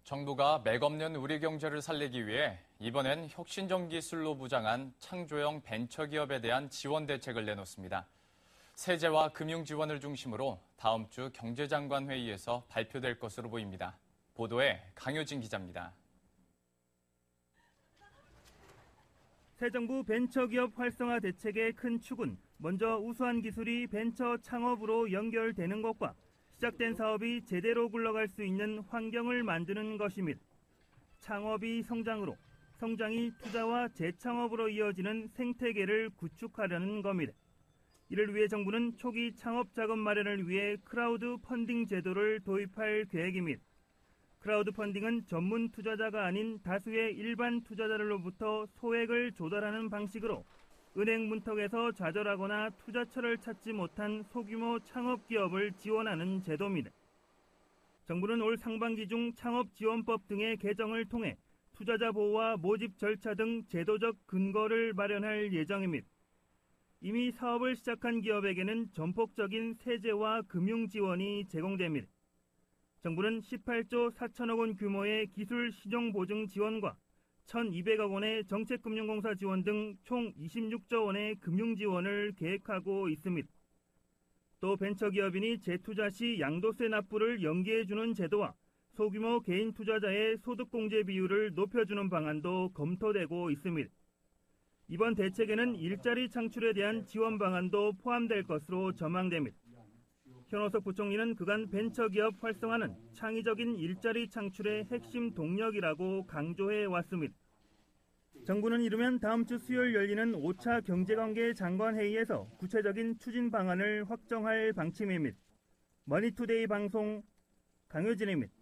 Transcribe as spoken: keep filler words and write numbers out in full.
정부가 맥없는 우리 경제를 살리기 위해 이번엔 혁신적 기술로 부장한 창조형 벤처기업에 대한 지원 대책을 내놓습니다. 세제와 금융 지원을 중심으로 다음 주 경제장관 회의에서 발표될 것으로 보입니다. 보도에 강효진 기자입니다. 새 정부 벤처기업 활성화 대책의 큰 축은 먼저 우수한 기술이 벤처 창업으로 연결되는 것과 시작된 사업이 제대로 굴러갈 수 있는 환경을 만드는 것입니다. 창업이 성장으로, 성장이 투자와 재창업으로 이어지는 생태계를 구축하려는 겁니다. 이를 위해 정부는 초기 창업 자금 마련을 위해 크라우드 펀딩 제도를 도입할 계획입니다. 크라우드 펀딩은 전문 투자자가 아닌 다수의 일반 투자자들로부터 소액을 조달하는 방식으로 은행 문턱에서 좌절하거나 투자처를 찾지 못한 소규모 창업 기업을 지원하는 제도입니다. 정부는 올 상반기 중 창업지원법 등의 개정을 통해 투자자 보호와 모집 절차 등 제도적 근거를 마련할 예정입니다. 이미 사업을 시작한 기업에게는 전폭적인 세제와 금융 지원이 제공됩니다. 정부는 십팔조 사천억 원 규모의 기술 시정 보증 지원과 천이백억 원의 정책금융공사 지원 등 총 이십육조 원의 금융 지원을 계획하고 있습니다. 또 벤처기업인이 재투자 시 양도세 납부를 연기해주는 제도와 소규모 개인 투자자의 소득공제 비율을 높여주는 방안도 검토되고 있습니다. 이번 대책에는 일자리 창출에 대한 지원 방안도 포함될 것으로 전망됩니다. 현호석 부총리는 그간 벤처기업 활성화는 창의적인 일자리 창출의 핵심 동력이라고 강조해 왔습니다. 정부는 이르면 다음 주 수요일 열리는 오 차 경제관계 장관 회의에서 구체적인 추진 방안을 확정할 방침입니다. 머니투데이 방송 강효진입니다.